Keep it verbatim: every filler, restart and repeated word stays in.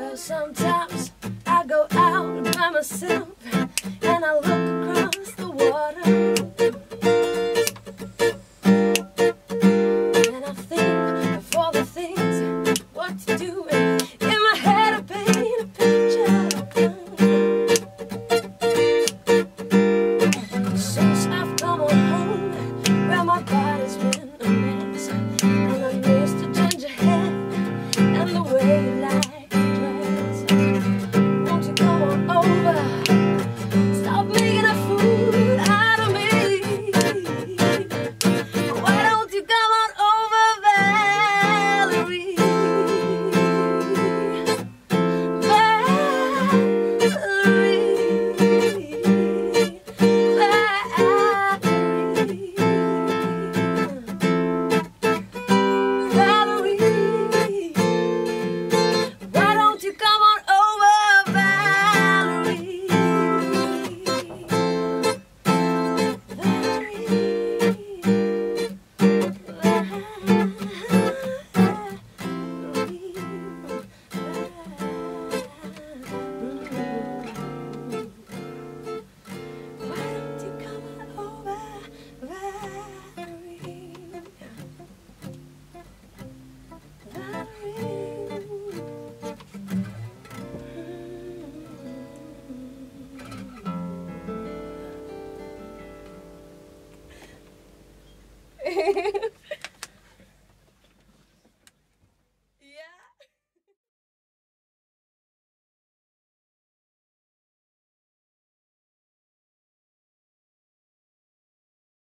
Well, sometimes I go out by myself and I look across the water, and I think of all the things, what to do. In my head I paint a picture. Since I've come on home, well, my body's been a mess, and I miss the ginger hair and the way you like to dress. Won't you come on over? Stop making a fool out of me. Why don't you come on over, Valerie? Valerie, Valerie, Valerie. Why don't you come on over, Valerie? Why don't you come on over, Valerie? Valerie.